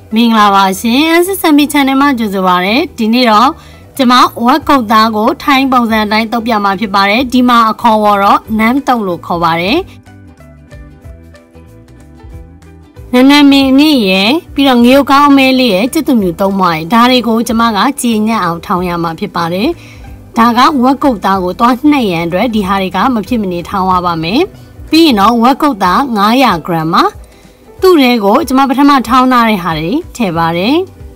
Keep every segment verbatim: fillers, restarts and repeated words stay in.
မင်္ဂလာပါရှင် S S M B Channel မှာကြိုဆိုပါရစေဒီနေ့တော့ကျွန်မဝက်ကုတ်သားကိုထိုင်းပုံစံအတိုင်းတုပ်ပြမှာဖြစ်ပါတယ်ဒီမှာအခေါ်ဝေါ်တော့နမ်းတုပ်လို့ခေါ်ပါတယ်နန်းနမင်းမြင့်ရဲ့ပြီးတော့ငရုတ်ကောင်းအမဲလေးရဲ့ကျက်သူမျိုးသုံးပါးရဲ့ဒါတွေကိုကျွန်မကကြည်ညက်အောင်ထောင်းရမှာဖြစ်ပါတယ်ဒါကဝက်ကုတ်သားကိုတွားနှိပ်ရန်အတွက်ဒီဟာတွေကမဖြစ်မနေထောင်းရပါမယ်ပြီးရင်တော့ဝက်ကုတ်သား၅၀၀ဂရမ်ပါသူ့ရဲကိုကျွန်မပထမထောင်းထားတဲ့ဟာတွေထည့်ပါတယ်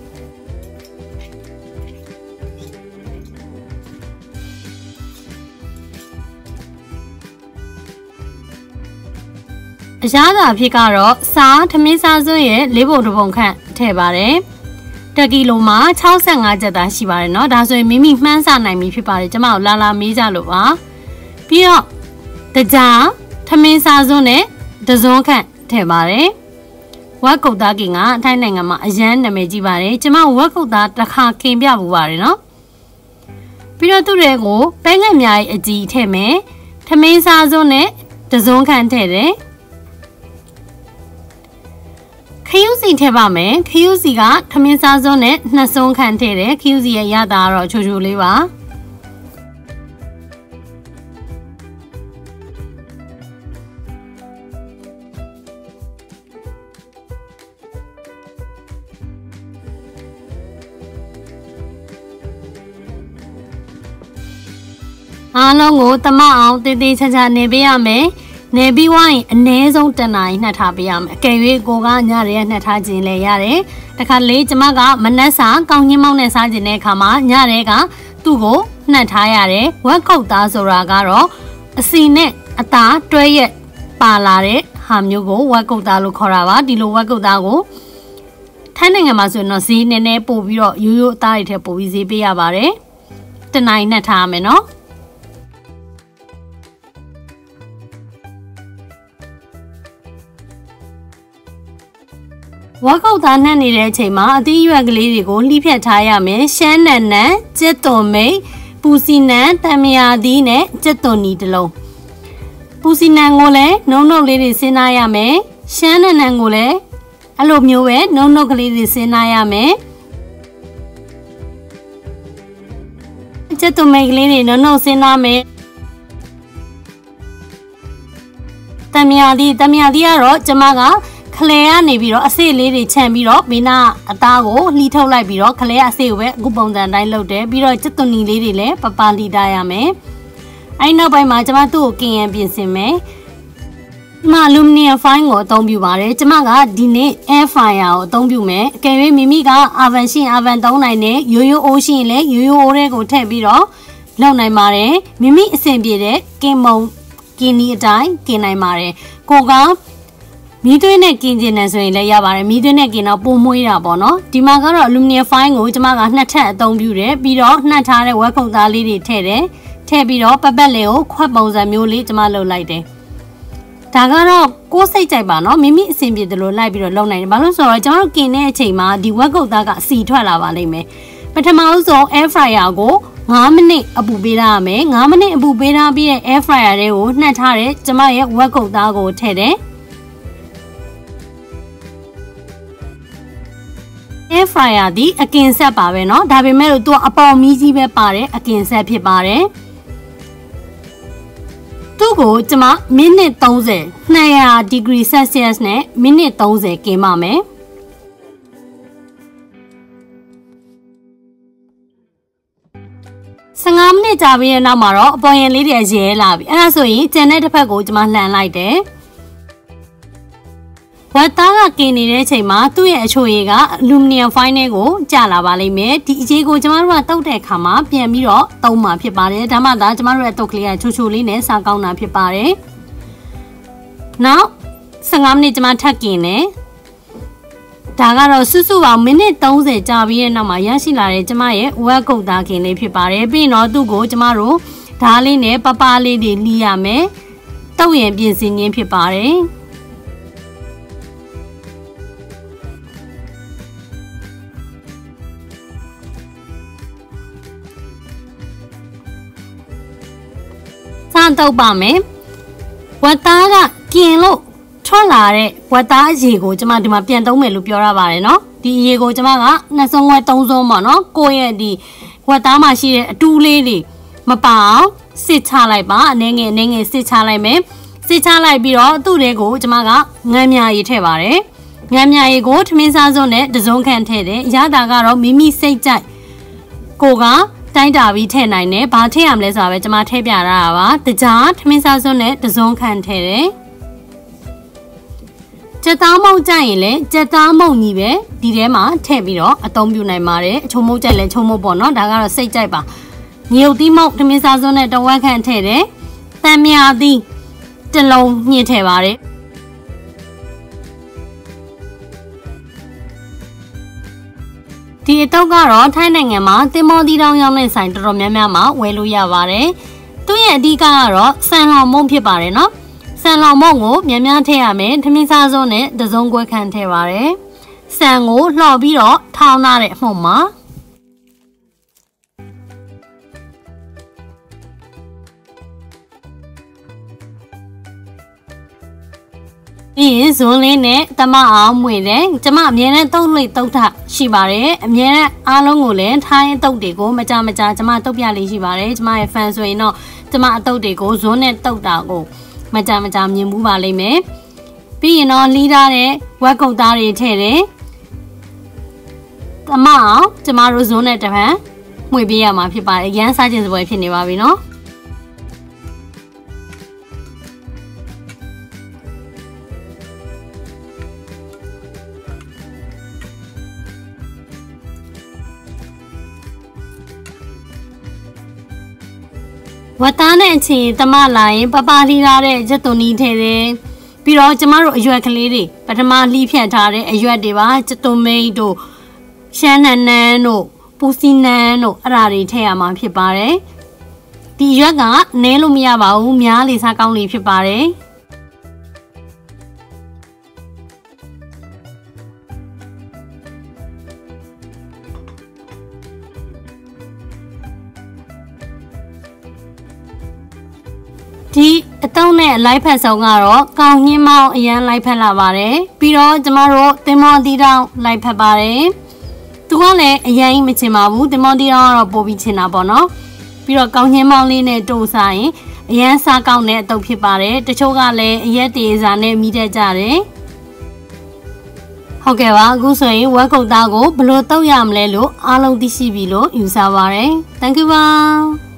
အရာသာဖြစ်ကတော့စားထမင်းစားစွန်းရဲ့လေးပုံတစ်ပုံခန့်ထည့်ပါတယ်တကီလိုမှာ၆၅ကျပ်သားရှိပါတယ်เนาะဒါဆိုရင်မိမိမှန်းဆနိုင်ပြီဖြစ်ပါတယ်ကျွန်မတို့လာလာမေးကြလို့ပါပြီးတော့တကြားထမင်းစားစွန်းနဲ့တစွန်းခန့်ထည့်ပါတယ်ဝက်ကုတ်သားကင်ကအထိုင်းနိုင်ငံမှာအရန်နာမည်ကြီးပါတယ်ကျွန်မဝက်ကုတ်သားတစ်ခါခင်ပြပူပါတယ်เนาะပြီးတော့သူ့တွေကိုပဲငှက်များရဲ့အကြီးထည့်မယ်ထမင်းစားစွန်းနဲ့တစွန်းခန့်ထည့်တယ်ခရူးစီထည့်ပါမယ်ခရူးစီကထမင်းစားစွန်းနဲ့နှစ်စွန်းခန့်ထည့်တယ်ခရူးစီရဲ့ရတာကတော့ချိုချိုလေးပါအားလုံးကိုတမအောင်တေးသေးချာချာနေပေးရမယ်နေပြီးဝိုင်းအနည်းဆုံးတနာရီနှက်ထားပေးရမယ်အကယ်၍ကိုကညရဲနှက်ထားခြင်းလည်းရတယ်တခါလေကျမကမနက်စာကောင်းညင်းမောင်းနဲ့စားခြင်းတဲ့အခါမှာညရဲကသူ့ကိုနှက်ထားရတယ်ဝက်ကုတ်သားဆိုတာကတော့အစီနဲ့အသားတွဲရက်ပါလာတဲ့ဟာမျိုးကိုဝက်ကုတ်သားလို့ခေါ်တာပါဒီလိုဝက်ကုတ်သားကိုထိုင်းနိုင်ငံမှာဆိုရင်တော့ဈေးနည်းနည်းပို့ပြီးတော့ရိုးရိုးအသားတွေထည့်ပို့ပြီးဈေးပေးရပါတယ်တနာရီနှက်ထားရမယ်နော်ဝက်ကုတ်သားနှက်နေတဲ့အချိန်မှာအသီးရွက်ကလေးတွေကိုလှိဖြတ်ထားရမယ်ရှမ်းနံနံကျက်သွန်မိတ်ပူစီနံတံမယာသီးနဲ့ကျက်သွန်နီတစ်လုံးပူစီနံကိုလည်းနှုံနှုတ်လေးတွေစဉ်းစားရမယ်ရှမ်းနံနံကိုလည်းအဲ့လိုမျိုးပဲနှုံနှုတ်ကလေးတွေစဉ်းစားရမယ်ကျက်သွန်မိတ်ကလေးတွေနှုံနှုတ်စဉ်းစားမယ်တံမယာသီးတံမယာသီးကတော့ကျမကခလဲကနေပြီးတော့အစိလေးတွေခြံပြီးတော့ဘေးနာအသားကိုလှီထုတ်လိုက်ပြီးတော့ခလဲအစိကိုပဲအခုပုံစံတိုင်းလုပ်တယ်ပြီးတော့ကျက်သွန်နီလေးတွေလည်းပပလှီထားရမယ်အဲ့နောက်ပိုင်းမှာကျွန်မသူ့ကိုကင်ရန်ပြင်ဆင်မယ်ဒီမှာ aluminum foil ကိုအသုံးပြုပါတယ်ကျွန်မကဒီနေ့ air fryer ကိုအသုံးပြုမယ်အကယ်၍မိမိက oven ရှိ oven သုံးနိုင်တယ်ရိုးရိုးအိုးရှိရင်လည်းရိုးရိုးအိုးတွေကိုထည့်ပြီးတော့လုပ်နိုင်ပါတယ်မိမိအဆင်ပြေတဲ့ကင်မုံကင်နီအတိုင်းကင်နိုင်ပါတယ်ကိုကမီးသွင်းနဲ့กินကျင်တယ်ဆိုရင်လည်းရပါတယ်မီးသွင်းနဲ့กินတော့ပုံမွေးတာပေါ့နော်ဒီမှာကတော့ aluminum foil ကိုကျွန်မကနှစ်ထပ်အသုံးပြုတယ်ပြီးတော့နှက်ထားတဲ့ဝက်ခုတ်သားလေးတွေထည့်တယ်ထည့်ပြီးတော့ပပတ်လေးကိုခွက်ပုံစံမျိုးလေးကျွန်မလုပ်လိုက်တယ်ဒါကတော့ကိုယ်စိတ်ကြိုက်ပါနော်မိမိအဆင်ပြေတယ်လို့လိုက်ပြီးတော့လုပ်နိုင်တယ်ဘာလို့ဆိုတော့ကျွန်တော်တို့กินတဲ့အချိန်မှာဒီဝက်ခုတ်သားကအစီထွက်လာပါလိမ့်မယ်ပထမဆုံး air fryer ကို၅မိနစ်အပူပေးထားရမယ်၅မိနစ်အပူပေးထားပြီးတဲ့ air fryer တွေကိုနှက်ထားတဲ့ကျွန်မရဲ့ဝက်ခုတ်သားကိုထည့်တယ်air fryer ဒီအကင်ဆက်ပါပဲเนาะဒါပေမဲ့လို့သူကအပေါ်မီးကြီးပဲပါတယ်အကင်ဆက်ဖြစ်ပါတယ်သူ့ကိုကျွန်မမိနစ်၃၀ ၂၀၀ degree celsius နဲ့မိနစ်၃၀ကင်ပါမယ်၁၅မိနစ်ကြာပြီးတဲ့နောက်မှာတော့အပေါ်ရင်လေးတွေရဲလာပြီအဲ့ဒါဆိုရင်ကျန်တဲ့တစ်ဖက်ကိုကျွန်မလှန်လိုက်တယ်ဝက်သားကกินနေတဲ့အချိန်မှာသူ့ရဲ့အချိုရည်ကအလူမီနီယံဖိုင်းထဲကိုကျလာပါလိမ့်မယ်ဒီအကြီးကိုကျမတို့ကတုတ်တဲ့အခါမှာပြန်ပြီးတော့သုံးမှာဖြစ်ပါတယ်ဒါမှသာကျမတို့ရဲ့တုတ်ကလေးကချိုချိုလေးနဲ့စားကောင်းတာဖြစ်ပါတယ်နောက်၁၅မိနစ်ကျမထပ်กินတယ်ဒါကတော့စွစွပေါင်းမိနစ်၃၀ကြာပြီးတဲ့နောက်မှာရရှိလာတဲ့ကျမရဲ့ဝက်ကုတ်သားกินလေးဖြစ်ပါတယ်ပြီးတော့သူ့ကိုကျမတို့ဓားလေးနဲ့ပပလေးတွေလှီးရမယ်တုတ်ရင်ပြင်ဆင်ခြင်းဖြစ်ပါတယ်စတော့ပါမယ်ဝက်သားကกินလို့ထထွက်လာတဲ့ဝက်သားအရေကိုကျမဒီမှာပြန်သုံးမယ်လို့ပြောရပါတယ်နော်ဒီအရေကိုကျမကနှစ်စုံခွဲသုံးစုံပေါ့နော်ကိုယ့်ရဲ့ဒီဝက်သားမှာရှိတဲ့အတူလေးတွေမပါအောင်စစ်ချလိုက်ပါအနေငယ်အနေငယ်စစ်ချလိုက်မယ်စစ်ချလိုက်ပြီးတော့သူ့တွေကိုကျမကငမ်းမြာရည်ထည့်ပါတယ်ငမ်းမြာရည်ကိုထမင်းစားစွန်းနဲ့တစုံခန့်ထည့်တယ်ရတာကတော့မိမိစိတ်ကြိုက်ကိုကတိုင်းတာပြီးထည့်နိုင်တယ်ဘာထည့်ရမလဲဆိုတာပဲကျမထည့်ပြရတာပါတကြားထမင်းစားစွန်းနဲ့တစုံခန့်ထည့်တယ်ကြက်သားမုတ်ကြိုက်ရင်လည်းကြက်သားမုတ်ကြီးပဲဒီထဲမှာထည့်ပြီးတော့အသုံးပြုနိုင်ပါတယ်အချုံမုတ်ကြိုက်လည်းချုံမုတ်ပေါ့နော်ဒါကတော့စိတ်ကြိုက်ပါငရုတ်သီးမုတ်ထမင်းစားစွန်းနဲ့တဝက်ခန့်ထည့်တယ်တန်မြာသီးတစ်လုံးညှစ်ထည့်ပါတယ်ဒီအတုပ်ကတော့ထိုင်းနိုင်ငံမှာတင်မောသီးတောင်းရောက်တဲ့ဆိုင်တော်တော်များများမှာဝယ်လို့ရပါတယ်သူ့ရဲ့အဓိကကတော့ဆန်လောင်မုံဖြစ်ပါတယ်နော်ဆန်လောင်မုံကိုများများထည့်ရမယ်ထမင်းစားစွန်းနဲ့တစုံခွဲခန့်ထည့်ပါတယ်ဆန်ကိုလှော်ပြီးတော့ထောင်းထားတဲ့အမှုံမှာပြီးရင်ဇွန်းလေးနဲ့တမအောင်မွေတယ်ကျမအမြဲတမ်းတုတ်လိတ်တုတ်ထရှိပါတယ်အမြဲတမ်းအားလုံးကိုလည်းထိုင်းတုတ်တွေကိုမကြမကြကျမတုတ်ပြလေးရှိပါတယ်ကျမရဲ့ fan ဆိုရင်တော့ကျမအတုတ်တွေကိုဇွန်းနဲ့တုတ်တာကိုမကြမကြမြင်မှုပါလိမ့်မယ်ပြီးရင်တော့လီးထားတဲ့ဝက်ကုတ်သားတွေထည့်တယ်တမအောင်ကျမတို့ဇွန်းနဲ့တပံမှွေပေးရမှာဖြစ်ပါတယ်ရမ်းစားခြင်းစပွဲဖြစ်နေပါပြီနော်ဝတ်သားနဲ့အချင်းတမလာရင်ပပလီထားတဲ့ချက်သွန်နီးထည့်တယ်ပြီးတော့ကျမတို့အရွက်ကလေးတွေပထမလှီးဖြတ်ထားတဲ့အရွက်တွေပါချက်သွန်မိတ်တို့ရှမ်းနန်းနန်းတို့ပူစီနန်းတို့အဲ့ဒါတွေထည့်ရမှာဖြစ်ပါတယ်ဒီရွက်ကနည်းလို့မရပါဘူးများလေစားကောင်းလေဖြစ်ပါတယ်ဒီအတုံးနဲ့လိုက်ဖက်ဆောင်ကတော့ကောင်းညင်းမောင်းအရန်လိုက်ဖက်လာပါတယ်ပြီးတော့ကျမတို့တင်မောတီတောင်းလိုက်ဖက်ပါတယ်သူကလည်းအရင်မချင်ပါဘူးတင်မောတီတောင်းကတော့ပို့ပြီးချင်တာပေါ့နော်ပြီးတော့ကောင်းညင်းမောင်းလေးနဲ့တိုးစားရင်အရန်စားကောင်းတဲ့အတုပ်ဖြစ်ပါတယ်တချို့ကလည်းအရက်တေးစားနဲ့မိတတ်ကြတယ်ဟုတ်ကဲ့ပါအခုဆိုရင်ဝက်ကုတ်သားကိုဘယ်လိုတုပ်ရမလဲလို့အားလုံးသိရှိပြီလို့ယူဆပါတယ် thank you ပါ